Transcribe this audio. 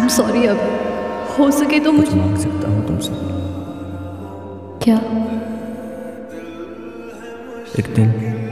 Sorry. अब हो सके तो कुछ मुझे मांग सकता हूँ तुमसे? क्या? एक दिन